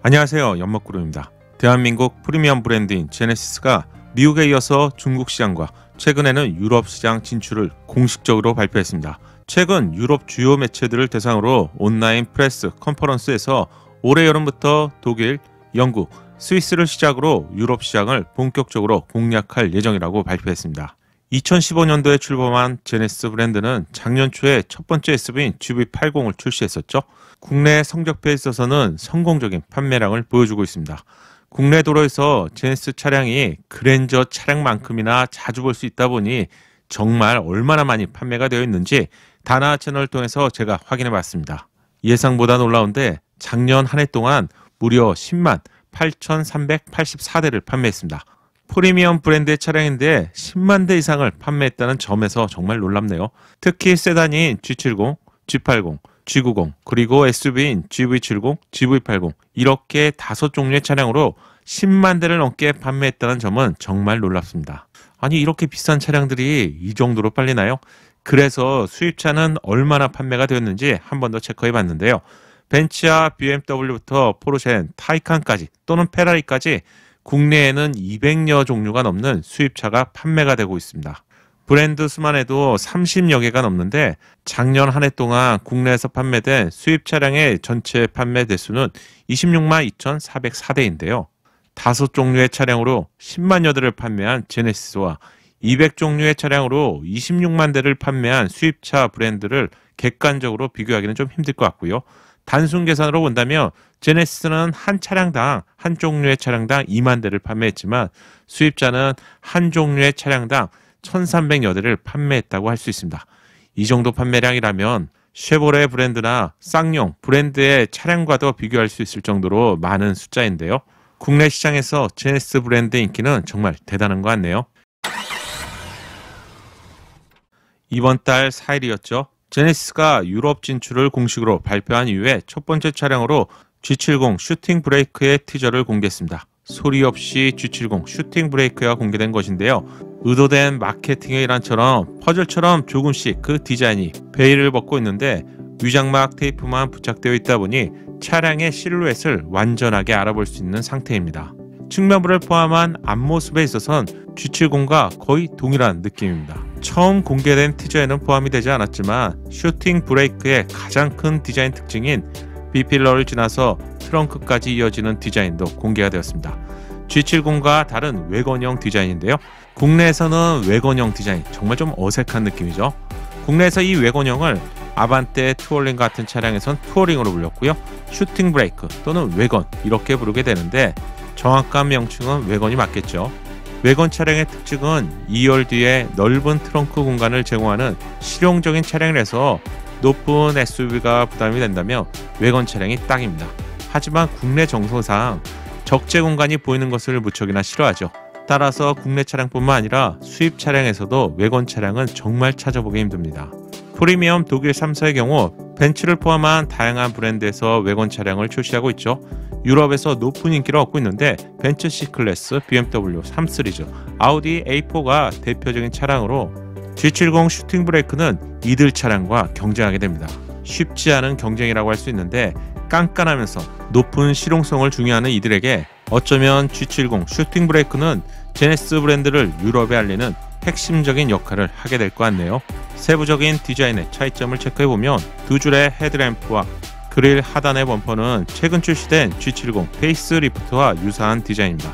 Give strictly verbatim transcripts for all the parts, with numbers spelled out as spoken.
안녕하세요, 연목그룹입니다. 대한민국 프리미엄 브랜드인 제네시스가 미국에 이어서 중국 시장과 최근에는 유럽 시장 진출을 공식적으로 발표했습니다. 최근 유럽 주요 매체들을 대상으로 온라인 프레스 컨퍼런스에서 올해 여름부터 독일, 영국, 스위스를 시작으로 유럽 시장을 본격적으로 공략할 예정이라고 발표했습니다. 이천십오 년도에 출범한 제네시스 브랜드는 작년 초에 첫 번째 에스유브이인 지브이 팔십을 출시했었죠. 국내 성적표에 있어서는 성공적인 판매량을 보여주고 있습니다. 국내 도로에서 제네시스 차량이 그랜저 차량만큼이나 자주 볼 수 있다 보니 정말 얼마나 많이 판매가 되어 있는지 다나 채널을 통해서 제가 확인해 봤습니다. 예상보다 놀라운데 작년 한 해 동안 무려 십만 팔천삼백팔십사 대를 판매했습니다. 프리미엄 브랜드의 차량인데 십만 대 이상을 판매했다는 점에서 정말 놀랍네요. 특히 세단인 지 칠십, 지 팔십, 지 구십, 그리고 에스유브이인 지브이 칠십, 지브이 팔십 이렇게 다섯 종류의 차량으로 십만 대를 넘게 판매했다는 점은 정말 놀랍습니다. 아니, 이렇게 비싼 차량들이 이 정도로 팔리나요? 그래서 수입차는 얼마나 판매가 되었는지 한 번 더 체크해 봤는데요. 벤츠와 비엠더블유부터 포르쉐, 타이칸까지 또는 페라리까지 국내에는 이백여 종류가 넘는 수입차가 판매가 되고 있습니다. 브랜드 수만 해도 삼십여 개가 넘는데 작년 한 해 동안 국내에서 판매된 수입 차량의 전체 판매 대수는 이십육만 이천사백사 대인데요. 다섯 종류의 차량으로 십만여 대를 판매한 제네시스와 이백 종류의 차량으로 이십육만 대를 판매한 수입차 브랜드를 객관적으로 비교하기는 좀 힘들 것 같고요. 단순 계산으로 본다면 제네시스는 한 차량당 한 종류의 차량당 이만 대를 판매했지만 수입차는 한 종류의 차량당 천삼백여 대를 판매했다고 할 수 있습니다. 이 정도 판매량이라면 쉐보레 브랜드나 쌍용 브랜드의 차량과도 비교할 수 있을 정도로 많은 숫자인데요. 국내 시장에서 제네시스 브랜드의 인기는 정말 대단한 것 같네요. 이번 달 사 일이었죠. 제네시스가 유럽 진출을 공식으로 발표한 이후에 첫 번째 차량으로 지 칠십 슈팅 브레이크의 티저를 공개했습니다. 소리 없이 지 칠십 슈팅 브레이크가 공개된 것인데요. 의도된 마케팅의 일환처럼 퍼즐처럼 조금씩 그 디자인이 베일을 벗고 있는데 위장막 테이프만 부착되어 있다 보니 차량의 실루엣을 완전하게 알아볼 수 있는 상태입니다. 측면부를 포함한 앞모습에 있어선 지 칠십과 거의 동일한 느낌입니다. 처음 공개된 티저에는 포함이 되지 않았지만 슈팅 브레이크의 가장 큰 디자인 특징인 B필러를 지나서 트렁크까지 이어지는 디자인도 공개가 되었습니다. 지 칠십과 다른 외건형 디자인인데요. 국내에서는 외건형 디자인 정말 좀 어색한 느낌이죠. 국내에서 이 외건형을 아반떼 투어링 같은 차량에선 투어링으로 불렸고요. 슈팅 브레이크 또는 외건 이렇게 부르게 되는데 정확한 명칭은 외건이 맞겠죠. 외건 차량의 특징은 이 열 뒤에 넓은 트렁크 공간을 제공하는 실용적인 차량이라서 높은 에스유브이가 부담이 된다면 외건 차량이 딱입니다. 하지만 국내 정서상 적재 공간이 보이는 것을 무척이나 싫어하죠. 따라서 국내 차량뿐만 아니라 수입 차량에서도 외건 차량은 정말 찾아보기 힘듭니다. 프리미엄 독일 삼 사의 경우 벤츠를 포함한 다양한 브랜드에서 외건 차량을 출시하고 있죠. 유럽에서 높은 인기를 얻고 있는데 벤츠 C클래스, 비엠더블유 삼 시리즈, 아우디 에이 포가 대표적인 차량으로 지 칠십 슈팅 브레이크는 이들 차량과 경쟁하게 됩니다. 쉽지 않은 경쟁이라고 할 수 있는데 깐깐하면서 높은 실용성을 중요하는 이들에게 어쩌면 지 칠십 슈팅 브레이크는 제네시스 브랜드를 유럽에 알리는 핵심적인 역할을 하게 될 것 같네요. 세부적인 디자인의 차이점을 체크해보면 두 줄의 헤드램프와 그릴 하단의 범퍼는 최근 출시된 지 칠십 페이스리프트와 유사한 디자인입니다.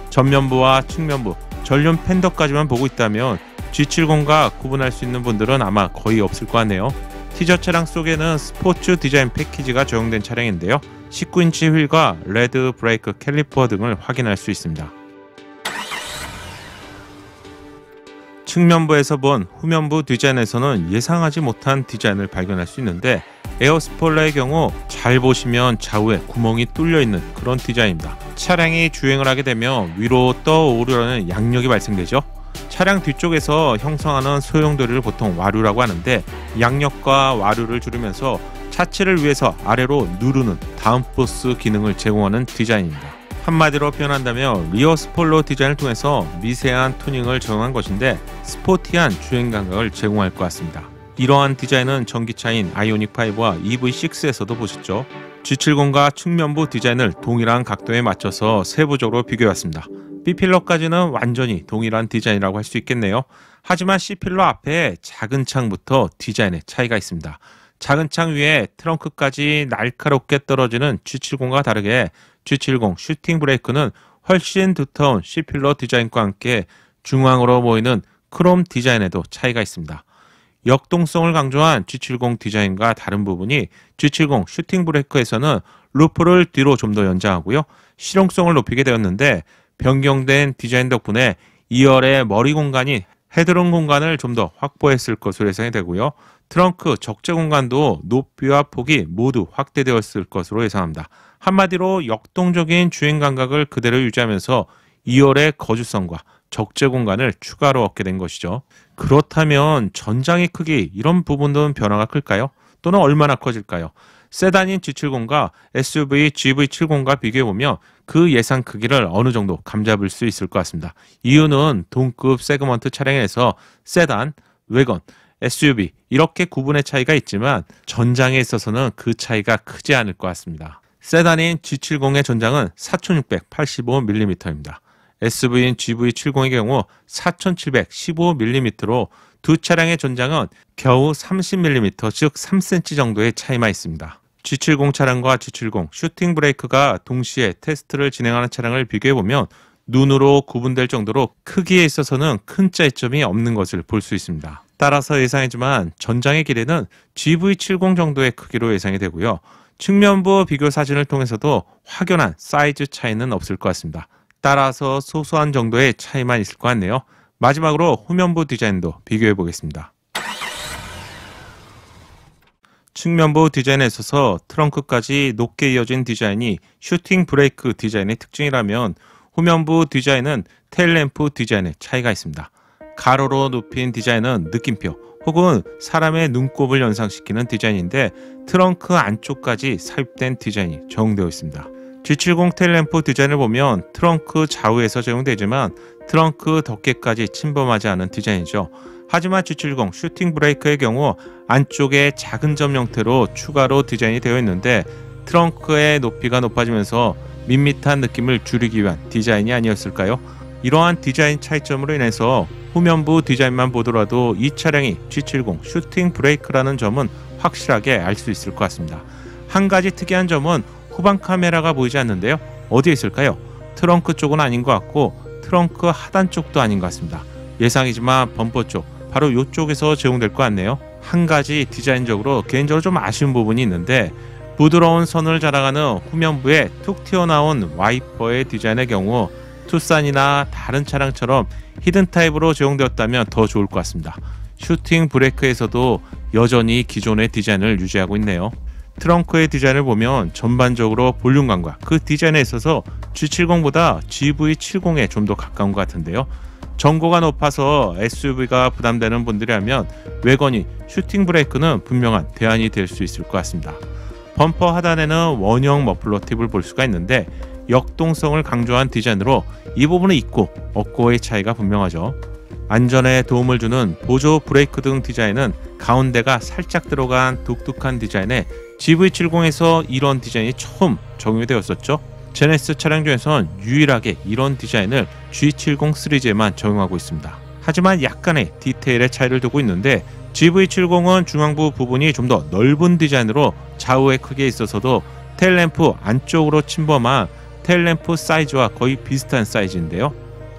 전면부와 측면부, 전륜 팬더까지만 보고 있다면 지 칠십과 구분할 수 있는 분들은 아마 거의 없을 것 같네요. 티저 차량 속에는 스포츠 디자인 패키지가 적용된 차량인데요. 십구 인치 휠과 레드 브레이크 캘리퍼 등을 확인할 수 있습니다. 측면부에서 본 후면부 디자인에서는 예상하지 못한 디자인을 발견할 수 있는데 에어 스포일러의 경우 잘 보시면 좌우에 구멍이 뚫려 있는 그런 디자인입니다. 차량이 주행을 하게 되면 위로 떠오르려는 양력이 발생되죠. 차량 뒤쪽에서 형성하는 소용돌이를 보통 와류라고 하는데 양력과 와류를 줄이면서 차체를 위에서 아래로 누르는 다운포스 기능을 제공하는 디자인입니다. 한마디로 표현한다면 리어 스포일러 디자인을 통해서 미세한 튜닝을 적용한 것인데 스포티한 주행 감각을 제공할 것 같습니다. 이러한 디자인은 전기차인 아이오닉 파이브와 이브이 식스에서도 보셨죠. 지 칠십과 측면부 디자인을 동일한 각도에 맞춰서 세부적으로 비교해봤습니다. B필러까지는 완전히 동일한 디자인이라고 할 수 있겠네요. 하지만 C필러 앞에 작은 창부터 디자인의 차이가 있습니다. 작은 창 위에 트렁크까지 날카롭게 떨어지는 지 칠십과 다르게 지 칠십 슈팅 브레이크는 훨씬 두터운 C필러 디자인과 함께 중앙으로 보이는 크롬 디자인에도 차이가 있습니다. 역동성을 강조한 지 칠십 디자인과 다른 부분이 지 칠십 슈팅 브레이크에서는 루프를 뒤로 좀 더 연장하고요. 실용성을 높이게 되었는데 변경된 디자인 덕분에 이 열의 머리 공간이 헤드룸 공간을 좀 더 확보했을 것으로 예상이 되고요. 트렁크 적재 공간도 높이와 폭이 모두 확대되었을 것으로 예상합니다. 한마디로 역동적인 주행 감각을 그대로 유지하면서 이 열의 거주성과 적재 공간을 추가로 얻게 된 것이죠. 그렇다면 전장의 크기 이런 부분은 변화가 클까요? 또는 얼마나 커질까요? 세단인 지 칠십과 에스유브이 지 브이 칠십과 비교해보면 그 예상 크기를 어느 정도 감잡을 수 있을 것 같습니다. 이유는 동급 세그먼트 차량에서 세단, 외건, 에스유브이 이렇게 구분의 차이가 있지만 전장에 있어서는 그 차이가 크지 않을 것 같습니다. 세단인 지 칠십의 전장은 사천육백팔십오 밀리미터입니다. 에스유브이인 지 브이 칠십의 경우 사천칠백십오 밀리미터로 두 차량의 전장은 겨우 삼십 밀리미터 즉 삼 센티미터 정도의 차이만 있습니다. 지 칠십 차량과 지 칠십 슈팅 브레이크가 동시에 테스트를 진행하는 차량을 비교해보면 눈으로 구분될 정도로 크기에 있어서는 큰 차이점이 없는 것을 볼 수 있습니다. 따라서 예상이지만 전장의 길이는 지 브이 칠십 정도의 크기로 예상이 되고요. 측면부 비교 사진을 통해서도 확연한 사이즈 차이는 없을 것 같습니다. 따라서 소소한 정도의 차이만 있을 것 같네요. 마지막으로 후면부 디자인도 비교해 보겠습니다. 측면부 디자인에 있어서 트렁크까지 높게 이어진 디자인이 슈팅 브레이크 디자인의 특징이라면 후면부 디자인은 테일램프 디자인의 차이가 있습니다. 가로로 높인 디자인은 느낌표 혹은 사람의 눈곱을 연상시키는 디자인인데 트렁크 안쪽까지 삽입된 디자인이 적용되어 있습니다. 지 칠십 테일램프 디자인을 보면 트렁크 좌우에서 적용되지만 트렁크 덮개까지 침범하지 않은 디자인이죠. 하지만 지 칠십 슈팅 브레이크의 경우 안쪽에 작은 점 형태로 추가로 디자인이 되어 있는데 트렁크의 높이가 높아지면서 밋밋한 느낌을 줄이기 위한 디자인이 아니었을까요? 이러한 디자인 차이점으로 인해서 후면부 디자인만 보더라도 이 차량이 지 칠십 슈팅 브레이크라는 점은 확실하게 알 수 있을 것 같습니다. 한 가지 특이한 점은 후방 카메라가 보이지 않는데요. 어디에 있을까요? 트렁크 쪽은 아닌 것 같고 트렁크 하단 쪽도 아닌 것 같습니다. 예상이지만 범퍼 쪽, 바로 이쪽에서 제공될 것 같네요. 한 가지 디자인적으로 개인적으로 좀 아쉬운 부분이 있는데 부드러운 선을 자랑하는 후면부에 툭 튀어나온 와이퍼의 디자인의 경우 투싼이나 다른 차량처럼 히든 타입으로 제공되었다면 더 좋을 것 같습니다. 슈팅 브레이크에서도 여전히 기존의 디자인을 유지하고 있네요. 트렁크의 디자인을 보면 전반적으로 볼륨감과 그 디자인에 있어서 지 칠십보다 지 브이 칠십에 좀 더 가까운 것 같은데요. 전고가 높아서 에스유브이가 부담되는 분들이라면 외건이 슈팅 브레이크는 분명한 대안이 될 수 있을 것 같습니다. 범퍼 하단에는 원형 머플러 팁을 볼 수가 있는데 역동성을 강조한 디자인으로 이 부분은 있고 없고의 차이가 분명하죠. 안전에 도움을 주는 보조 브레이크 등 디자인은 가운데가 살짝 들어간 독특한 디자인에 지 브이 칠십에서 이런 디자인이 처음 적용이 되었었죠. 제네시스 차량 중에선 유일하게 이런 디자인을 지 칠십 시리즈에만 적용하고 있습니다. 하지만 약간의 디테일의 차이를 두고 있는데 지 브이 칠십은 중앙부 부분이 좀 더 넓은 디자인으로 좌우의 크기에 있어서도 테일램프 안쪽으로 침범한 테일램프 사이즈와 거의 비슷한 사이즈인데요.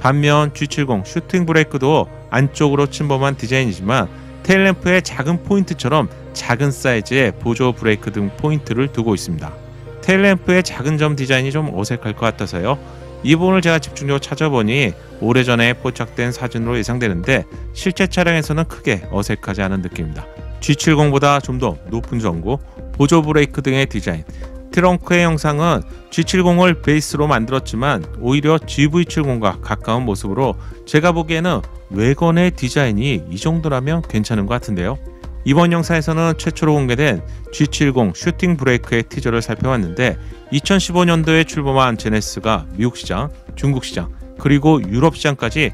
반면 지 칠십 슈팅 브레이크도 안쪽으로 침범한 디자인이지만 테일램프의 작은 포인트처럼 작은 사이즈의 보조 브레이크 등 포인트를 두고 있습니다. 테일램프의 작은 점 디자인이 좀 어색할 것 같아서요. 이 부분을 제가 집중적으로 찾아보니 오래전에 포착된 사진으로 예상되는데 실제 차량에서는 크게 어색하지 않은 느낌입니다. 지 칠십보다 좀 더 높은 전고, 보조 브레이크 등의 디자인, 트렁크의 형상은 지 칠십을 베이스로 만들었지만 오히려 지 브이 칠십과 가까운 모습으로 제가 보기에는 외건의 디자인이 이 정도라면 괜찮은 것 같은데요. 이번 영상에서는 최초로 공개된 지 칠십 슈팅 브레이크의 티저를 살펴봤는데 이천십오 년도에 출범한 제네시스가 미국 시장, 중국 시장, 그리고 유럽 시장까지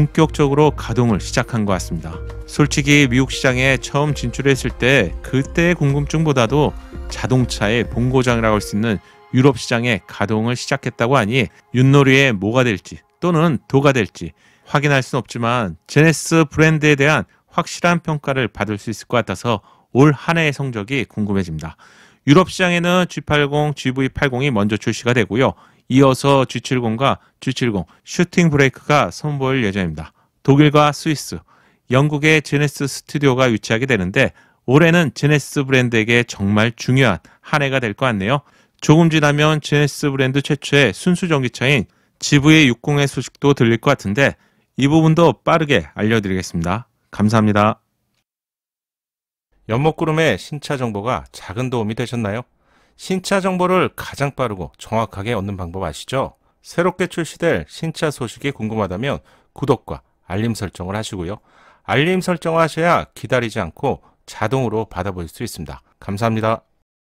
본격적으로 가동을 시작한 것 같습니다. 솔직히 미국 시장에 처음 진출했을 때 그때의 궁금증보다도 자동차의 본고장이라고 할 수 있는 유럽 시장에 가동을 시작했다고 하니 윷놀이에 뭐가 될지 또는 도가 될지 확인할 수는 없지만 제네시스 브랜드에 대한 확실한 평가를 받을 수 있을 것 같아서 올 한 해의 성적이 궁금해집니다. 유럽 시장에는 지 팔십, 지 브이 팔십이 먼저 출시가 되고요. 이어서 지 칠십과 지 칠십 슈팅 브레이크가 선보일 예정입니다. 독일과 스위스, 영국의 제네시스 스튜디오가 위치하게 되는데 올해는 제네시스 브랜드에게 정말 중요한 한 해가 될 것 같네요. 조금 지나면 제네시스 브랜드 최초의 순수 전기차인 지 브이 육십의 소식도 들릴 것 같은데 이 부분도 빠르게 알려드리겠습니다. 감사합니다. 연목구름의 신차 정보가 작은 도움이 되셨나요? 신차 정보를 가장 빠르고 정확하게 얻는 방법 아시죠? 새롭게 출시될 신차 소식이 궁금하다면 구독과 알림 설정을 하시고요. 알림 설정을 하셔야 기다리지 않고 자동으로 받아볼 수 있습니다. 감사합니다.